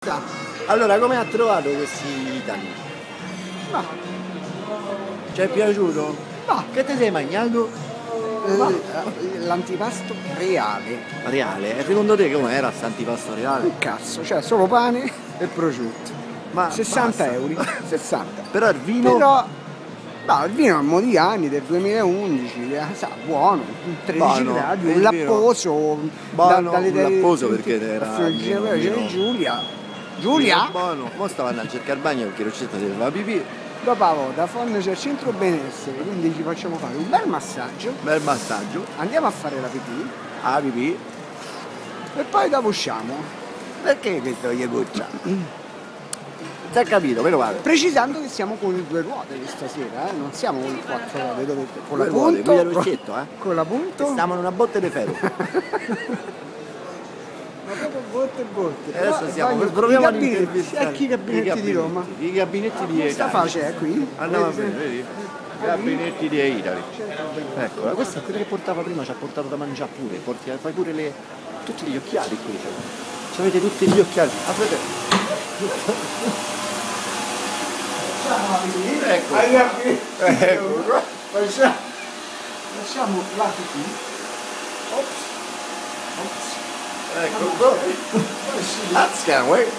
Allora, come ha trovato questi Italy? Ma, Ci è piaciuto? ma, Che ti sei mangiato? l'antipasto reale. Reale? E secondo te com'era quest'antipasto reale? Un cazzo, cioè solo pane e prosciutto. Ma 60 basta. euro. 60. Però il vino... Però, no, il vino a Modigliani del 2011, sa, buono, 13 Buono, gradi, il un vino lapposo, buono, dalle un lapposo perché era Giulia. vino Giulia, buono. Mo stavo andando a cercare il bagno perché Roccetta deve fare pipì. dopo da Fonne c'è il centro benessere, quindi ci facciamo fare un bel massaggio, Bel massaggio. andiamo a fare la pipì Ah, pipì. e poi dopo usciamo. Perché questo gli cuccia? Ti hai capito, meno male. Precisando che siamo con le due ruote questa sera, non siamo con quattro ruote, dovete, con la Due ruote, punto, guida Roccetto, con la punto, Stiamo in una botte di ferro. ma proprio botte e botte. E adesso Però, siamo, voglio- proviamo i ad gabinetti, intervistare ecco i gabinetti di Roma. I gabinetti di Sta Italy. faccia è qui. Andiamo a Vedete? vedere, vedi? Gabinetti di Italy. Eccola, questa è quella che portava prima, ci ha portato da mangiare pure, fai pure tutti gli occhiali qui. Ci avete tutti gli occhiali. Aspetta. Ecco. Ecco. Lasciamo la pipì. Ops. Ecco. That's gonna work.